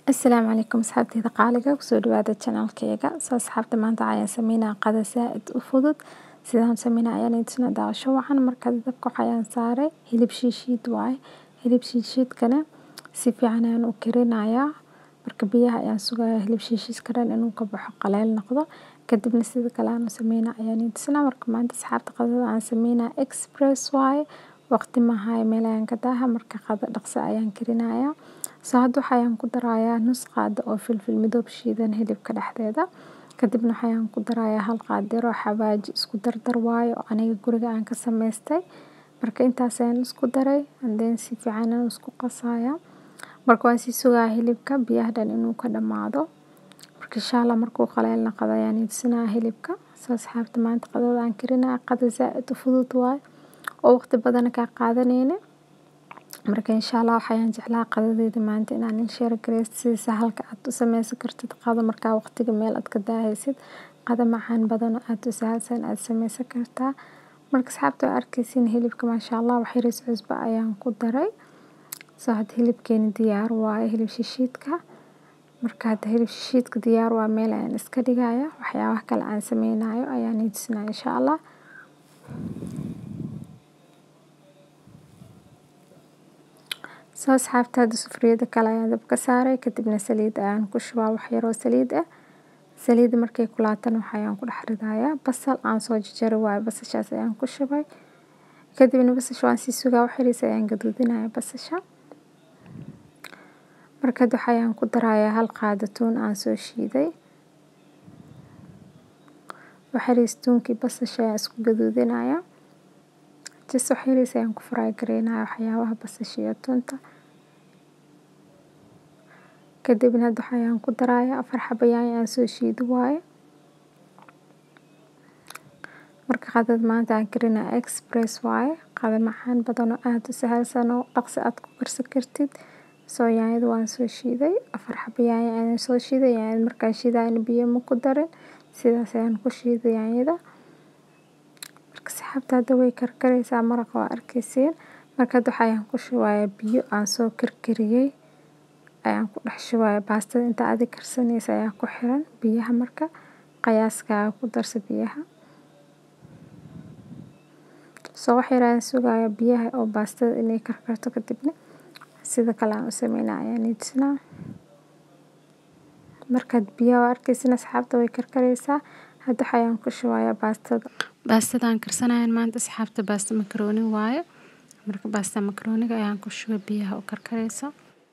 السلام عليكم أصحابتي qaaliga kusoo dhawaada channelkayga soo asxaabta maanta ayaan sameynaa qada saaid u fudud sidaan sameynaa ayaan idin daawasho waxaan markaa dabka ayaan saaray hilib shiishiid waaye hilib shiishiidkana si fiican ayaan u karinayaa marka biyaha ayaan sugayaa hilib shiishiidka dhan inuu ka baxo qaleel noqdo kadibna sida kale aan sameynaa ayaan idin marka maanta asxaabta qadada aan sameynaa express waaye waqti ma hayo meel ayaan ka daaha marka qada dhaqso ayaan karinayaa hadda waxaan ku darayaa nus qaado oo filfil midoob shiidan hilibka dhexdeeda kadibna waxaan ku darayaa hal qaado oo xawaaji isku dardar waayo aniga guriga aan ka sameystay marka intaas ayaan isku daray and si fiican aan isku qasayaa marka waan sii sugaa hilibka biyaha dhan inuu ka dhamaado marka insha Allah markuu qaleel noqdo ayaan idinaa hilibka soo asxaabta maanta qadada aan karinaa qada saaid u fudud waayo oo waqti badan ka qaadanayna marka insha Allah waxaan jeclaa qadadeeda maanta inaan in share gareeyo si sahalka aad u sameysan kartid qado marka waqtiga meel aad ka daahaysid qado macaan badan oo aad u sahalsan aad sameysan kartaa marka asxaabta arkaysiin hilibka ma sha Allah wax yar cusbo ayaan ku daray had hilibkeena diyaar waaye hilib shiishiidka marka hilib shiishiidka diyaar waa meel aan iska dhigayaa waxyaabaha kale aan sameynayo ayaan idin insha Allah soo asxaabta sufriyada kale ayaan dabka saaray kadibna saliid ayaan ku shubaa wax yar oo saliid ah saliid markay kulaataan waxaan ku dhex ridayaa basal aan soo jarjaray waa basashaas ayaan ku shubay kadibna basasha waan sii sugaa wax yar ayaan gaduudinayaa basasha marka waxaan ku darayaa hal qaado toon aan soo shiiday wax yar toonki basasha ayaan isku gaduudinayaa wax yar ayaan ku fry gareynayaa waxyaabaha basasha iyo toonta kadibna waxaan ku darayaa 4 xabo yaanyo aan soo shiido waaye marka qadada maanta aan karinaa express waaye qada macaan badan oo aad u sahalsan oo dhaqso aad ku karsan kartid soo yaanyada waan soo shiiday 4 xabo yaanyo aan soo shiiday yaanyada markaan shiidayna biyo ma ku darin sidaas ayaan ku shiiday yaanyada marka asxaabta way karkaraysaa maraqa waa arkaysiin marka waxaan ku shubayaa biyo aan soo karkariyay ayaan ku dhex shubayaa baastada inta aad karsanaysa ayaa ku xiran biyaha marka qiyaaska ku darso biyaha soo wax yar ayaan sugayaa biyaha oo baastada inay karkarto kadibna sida kale aan u sameynaa ayaan idin marka biyaha arkaysiin asxaabta way karkaraysaa hadda waxaan ku shubayaa baastada aan karsanayaan maanta asxaabta baasta macaroni waaye marka baasta macaroniga ayaan ku shubay biyaha oo karkaraysa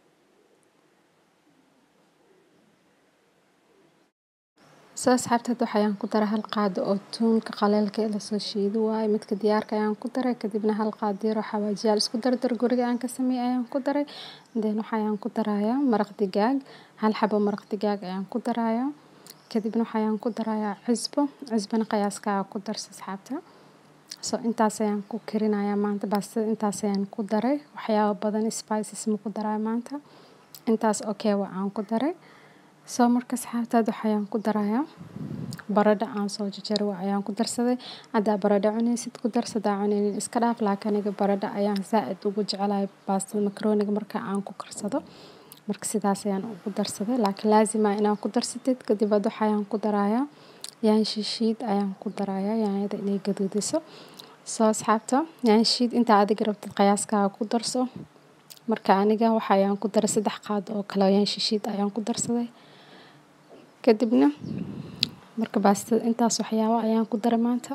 soo asxaabta waxaan ku daray hal qaado oo toonka qaleelka la soo shiido waaye midka diyaarka ayaan ku daray kadibna hal qaado oo xawaaji isku dardar guriga aan ka sameeyay ayaan ku daray waxaan ku darayaa maraq digaag hal xabo maraq digaag ayaan ku darayaa kadibna waxaan ku darayaa cusbana qiyaaska ku darso asxaabta soo intaas ayaan ku karinayaa maanta baastada intaas ayaan ku daray waxyaabo badan spices ma ku daray maanta intaas okay waan ku daray soo marka asxaabta waxaan ku darayaa baradho aan soo jarjaray ayaan ku darsaday hada baradho cunaysid ku darsada cunaynin iska dhaaf laakiin aniga baradho ayaan saaid ugu jecelahay baastada macaroniga marka aan ku karsado marka sidaas ayaan ugu darsaday laakiin laazim ah inaan ku darsatid kadib waxaan ku darayaa yaanyo shiishiid ayaan ku darayaa yaanyada inay gaduudiso soo asxaabta yaanyo shiishiid inta aad rabtid qiyaaska ku darso marka aniga waxaan ku daray 3 qaado oo kala yaanyo shiishiid ayaan ku darsaday kadibna marka baastada intaas waxyaabo ayaan ku daray maanta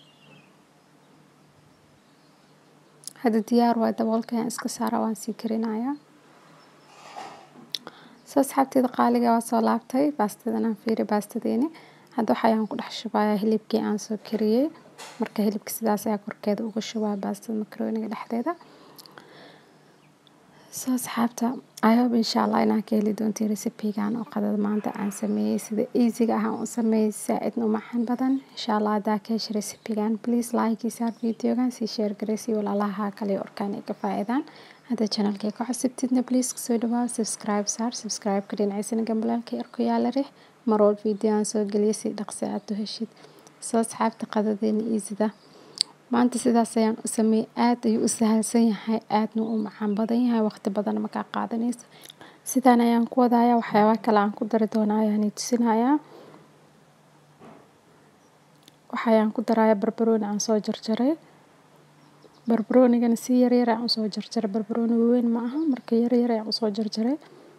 hadda diyaar waa daboolka ayaan iska saaraa waan sii karinayaa soo asxaabtayda qaaliga waa soo laabtay baastadan aan fiiri baastadeeni hadda waxaan ku dhex shubayaa hilibkii aan soo kariyay marka hilibka sidaas ayaa korkeeda ugu shubaa baastada macaroniga dhexdeeda soo asxaabta I hope insha Allah inaan ka heli doonto recipe-gan oo qadada maanta aan sameeyay sida easy-ga ah aan u sameeyay saaid u macaan badan insha Allah hadaa ka heshay recipe-gan please like iyo share video-gan si share gareysii walaalaha kale orkaan ay ka faa'iidaan hada channelka ka cusubtidna please soo dhawaad subscribe ka dhinaciisana gambalaalka yar ku yaala rix marwal video aan soo geliyo si dhaqso aad u heshid soo asxaabta qadadeena easy-da maanta sidaas ayaan u sameeyay aad ayuu u sahalsan yahay aadna u macaan badan yahay waqti badan ma ka qaadanayso sidaan ayaan ku wadaaya waxyaaba kale aan ku dari doonaa ayaan tusinayaa. waxayaan ku darayaa barbarooni aan soo jarjaray. barbaroonigana si yar yar aan soo jarjaray, barbarooni weyn ma aha, marka yar yar aan soo jarjaray.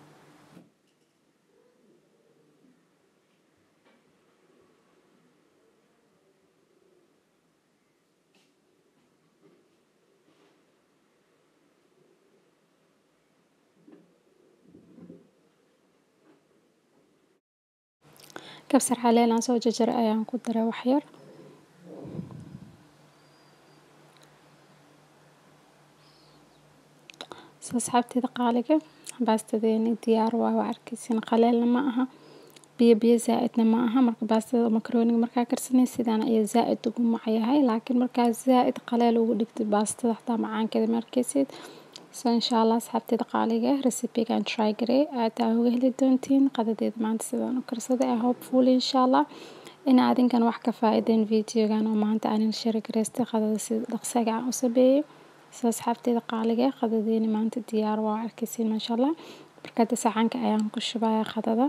kabsar caleen aan soo jarjaray ayaan ku daray wax yar. asxaabtayda qaaliga, baastadeeni diyaar waa arkaysin, qaleelna ma aha, biyo zaa'idna ma aha. marka baastada makarooniga markaa karsanaysid sidaan ayaa zaa'id ugu macyahay, laakiin markaa zaa'id qaleel ugu dhigtid baastada xataa macaankeeda markaysid. insha Allah asxaabtayda qaaliga, recipe-gaan try garay aad uga heli doontiin qadadeeda maanta sidaan u karsaday. I hopefully insha Allah in adinkan wax ka faa'iideen video-gaan oo maanta aan share gareystay qadada sida dhaqsaga aan u sameeyay. asxaabtayda qaaliga, qadadeeni maanta diyaar waa arkaysin masha Allah. marka saxanka ayaan ku shubayaa qadada.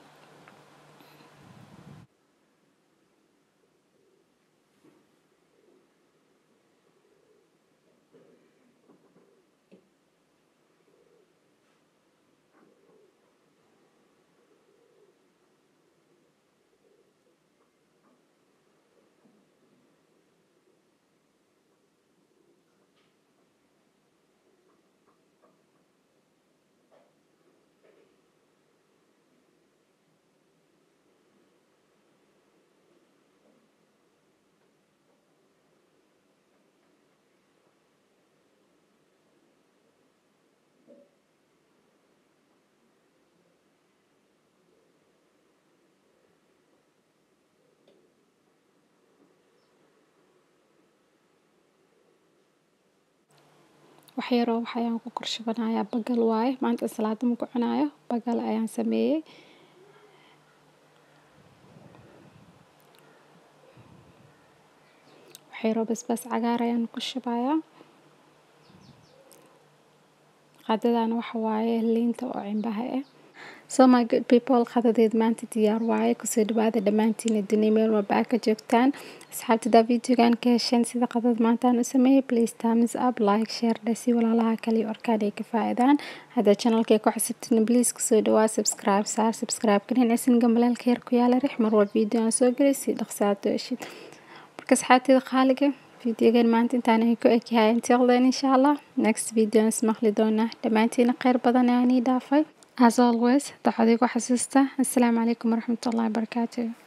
waxyaro waxayaan ku korshubanayaa bagal waaye, maanta salaada ma ku cunayo, bagal ayaan sameeyay. waxyaro basbaas cagaar ayaan ku shubayaa. qadadana waxa waaye liinta oo cimbaha ah. So my good people, qadadeed maanta diyaar waaye, kusoo dhawaada dhammaantiin dunida meel walba ka joogtaan. asxaabtada video-gaan ka hesheen sida qadad maanta aan u sameeyay, please thumbs up, like, share si walaalaha kale oo arkaan ay ka faa'iidaan. hadda channelka ku xisabtin please kusoo dhawaad subscribe kan inaysan gambalaalka yar ku yaala rix mar walba video aan soo galay si dhaqsaado heshid. marka asxaabtayda qaaliga, video-gaan maanta intaan ay ku ekahay until then insha Allah next video aan ismaqli doonaa. dhammaantiin khayr badan ayaan ii dhaafay. As always, daxadiigu xasuusta. Assalaamu calaykum waraxmatullaahi wabarakaatuh.